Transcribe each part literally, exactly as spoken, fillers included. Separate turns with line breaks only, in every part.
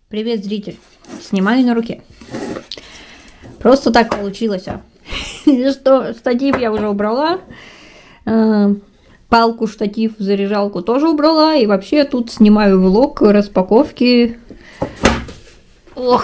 Привет, зритель. Снимаю на руке. Просто так получилось. А. Что штатив я уже убрала. Палку, штатив, заряжалку тоже убрала. И вообще тут снимаю влог распаковки. Ох.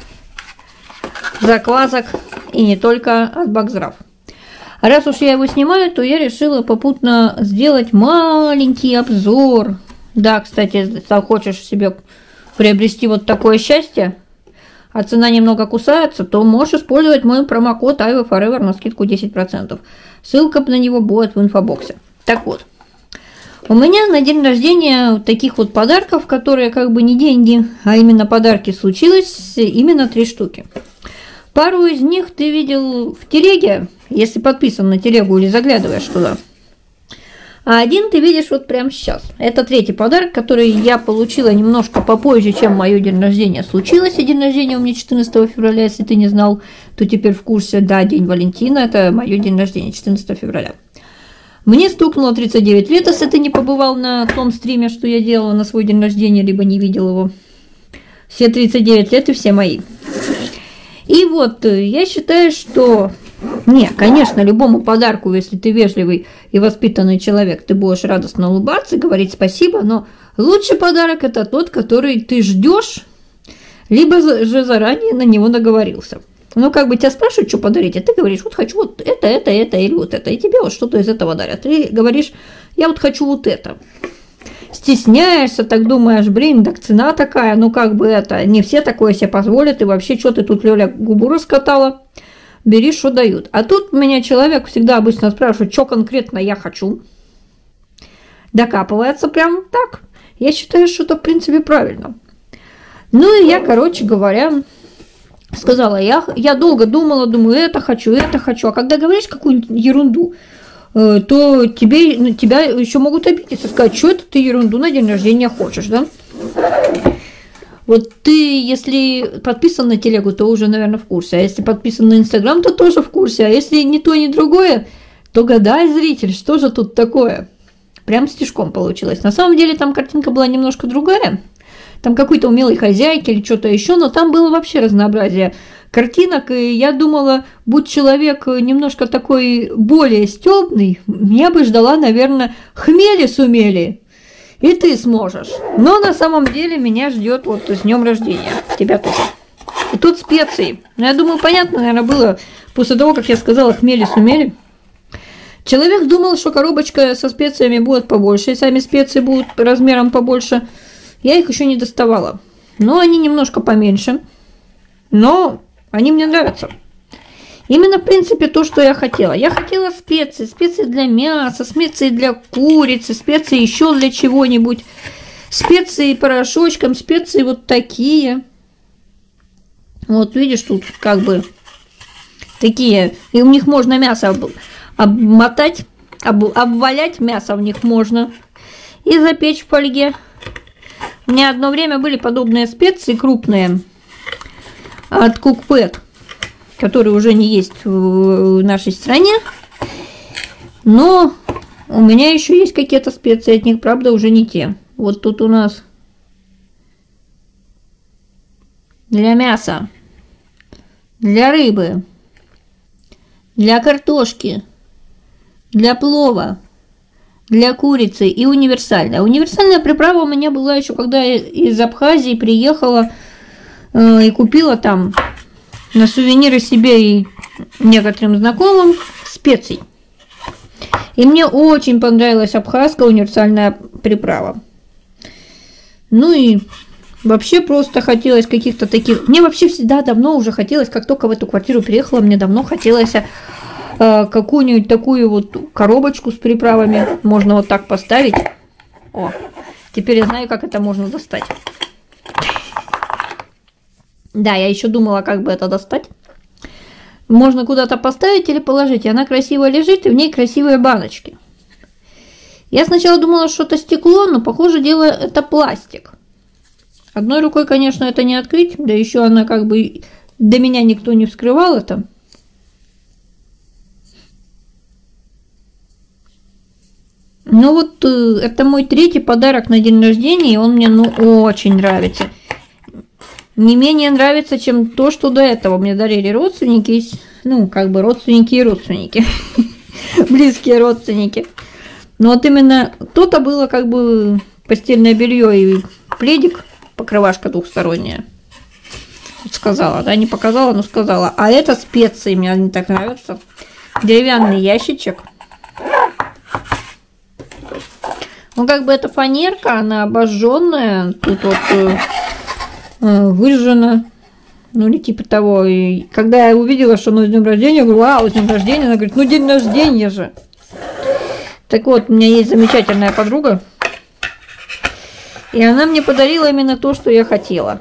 Заквасок. И не только от Бакзраф. Раз уж я его снимаю, то я решила попутно сделать маленький обзор. Да, кстати, если хочешь себе приобрести вот такое счастье, а цена немного кусается, то можешь использовать мой промокод ай ви форевер на скидку десять процентов. Ссылка на него будет в инфобоксе. Так вот, у меня на день рождения таких вот подарков, которые как бы не деньги, а именно подарки, случилось именно три штуки. Пару из них ты видел в телеге, если подписан на телегу или заглядываешь туда. А один ты видишь вот прямо сейчас. Это третий подарок, который я получила немножко попозже, чем мое день рождения случилось. И день рождения у меня четырнадцатого февраля, если ты не знал, то теперь в курсе. Да, День Валентина, это мое день рождения, четырнадцатого февраля. Мне стукнуло тридцать девять лет, если ты не побывал на том стриме, что я делала на свой день рождения, либо не видел его. Все тридцать девять лет и все мои. И вот, я считаю, что... Не, конечно, любому подарку, если ты вежливый и воспитанный человек, ты будешь радостно улыбаться, говорить спасибо, но лучший подарок – это тот, который ты ждешь, либо же заранее на него наговорился. Ну, как бы тебя спрашивают, что подарить, а ты говоришь, вот хочу вот это, это, это или вот это, и тебе вот что-то из этого дарят. Ты говоришь, я вот хочу вот это. Стесняешься, так думаешь, блин, так цена такая, ну как бы это, не все такое себе позволят, и вообще, что ты тут, Лёля, губу раскатала? Бери, что дают. А тут меня человек всегда обычно спрашивает, что конкретно я хочу. Докапывается прям так. Я считаю, что это в принципе правильно. Ну и я, короче говоря, сказала, я, я долго думала, думаю, это хочу, это хочу. А когда говоришь какую-нибудь ерунду, то тебе, ну, тебя еще могут обидеться, сказать, что это ты ерунду на день рождения хочешь, да? Вот ты, если подписан на телегу, то уже, наверное, в курсе. А если подписан на Инстаграм, то тоже в курсе. А если ни то, ни другое, то гадай, зритель, что же тут такое? Прям стишком получилось. На самом деле там картинка была немножко другая. Там какой-то умелой хозяйки или что-то еще, но там было вообще разнообразие картинок. И я думала, будь человек немножко такой более стёбный, я бы ждала, наверное, хмели сумели. И ты сможешь. Но на самом деле меня ждет вот с днем рождения. Тебя тоже. И тут специи. Ну, я думаю, понятно, наверное, было после того, как я сказала хмели сумели. Человек думал, что коробочка со специями будет побольше, и сами специи будут размером побольше. Я их еще не доставала. Но они немножко поменьше. Но они мне нравятся. Именно, в принципе, то, что я хотела. Я хотела специи, специи для мяса, специи для курицы, специи еще для чего-нибудь, специи порошочком, специи вот такие. Вот видишь, тут как бы такие, и у них можно мясо об, обмотать, об, обвалять мясо в них можно и запечь в фольге. У меня одно время были подобные специи крупные от Cookpad, которые уже не есть в нашей стране, но у меня еще есть какие-то специи от них, правда, уже не те. Вот тут у нас для мяса, для рыбы, для картошки, для плова, для курицы и универсальная. Универсальная приправа у меня была еще, когда я из Абхазии приехала э, и купила там на сувениры себе и некоторым знакомым специй. И мне очень понравилась абхазская универсальная приправа. Ну и вообще просто хотелось каких-то таких... Мне вообще всегда давно уже хотелось, как только в эту квартиру приехала, мне давно хотелось э, какую-нибудь такую вот коробочку с приправами. Можно вот так поставить. О, теперь я знаю, как это можно достать. Да, я еще думала, как бы это достать. Можно куда-то поставить или положить. И она красиво лежит, и в ней красивые баночки. Я сначала думала, что это стекло, но, похоже, дело это пластик. Одной рукой, конечно, это не открыть. Да еще она как бы... До меня никто не вскрывал это. Ну вот, это мой третий подарок на день рождения, и он мне, ну, очень нравится. не менее нравится, чем то, что до этого мне дарили родственники, ну, как бы родственники и родственники, близкие родственники. Но вот именно то-то было как бы постельное белье и пледик, покрывашка двухсторонняя. Сказала, да, не показала, но сказала. А это специи, мне они так нравятся. Деревянный ящичек. Ну, как бы это фанерка, она обожженная, тут вот э, выжжена, ну, или типа того. И когда я увидела, что ну, с днем рождения, я говорю, вау, с днем рождения, она говорит, ну, день рождения же. Так вот, у меня есть замечательная подруга, и она мне подарила именно то, что я хотела.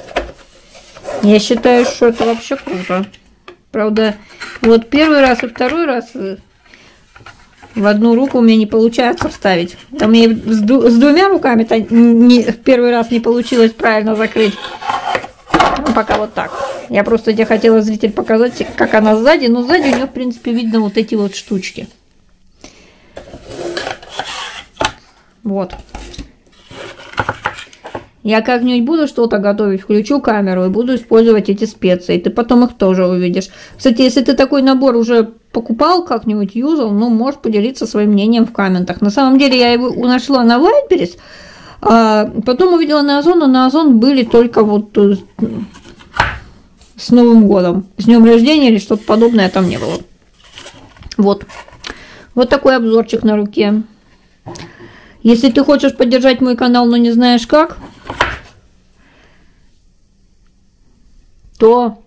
Я считаю, что это вообще круто. Правда, вот первый раз и второй раз в одну руку у меня не получается вставить. Там мне с, ду- с двумя руками-то не, в первый раз не получилось правильно закрыть. Ну, пока вот так. Я просто тебе хотела, зритель, показать, как она сзади. Но сзади у нее, в принципе, видно вот эти вот штучки. Вот. Я как-нибудь буду что-то готовить, включу камеру и буду использовать эти специи. Ты потом их тоже увидишь. Кстати, если ты такой набор уже покупал, как-нибудь юзал, ну, можешь поделиться своим мнением в комментах. На самом деле я его нашла на Wildberries, а потом увидела на Озон, а на Озон были только вот с Новым годом. С днем рождения или что-то подобное там не было. Вот. Вот такой обзорчик на руке. Если ты хочешь поддержать мой канал, но не знаешь как, то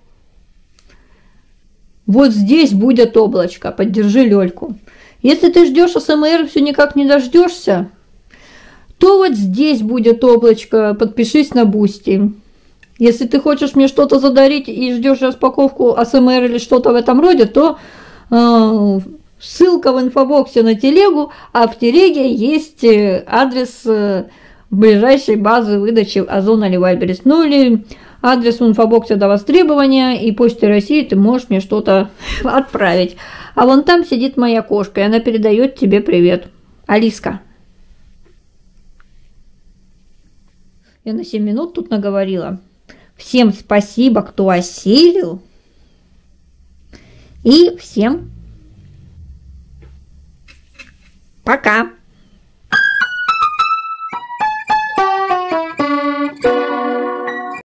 вот здесь будет облачко. Поддержи Лёльку. Если ты ждешь АСМР, все никак не дождешься, то вот здесь будет облачко. Подпишись на Бусти. Если ты хочешь мне что-то задарить и ждешь распаковку АСМР или что-то в этом роде, то э, ссылка в инфобоксе на телегу, а в телеге есть адрес ближайшей базы выдачи Озон или Wildberries. Ну или адрес в инфобоксе до востребования, и Почтой России ты можешь мне что-то отправить. А вон там сидит моя кошка, и она передает тебе привет. Алиска. Я на семь минут тут наговорила. Всем спасибо, кто осилил. И всем пока.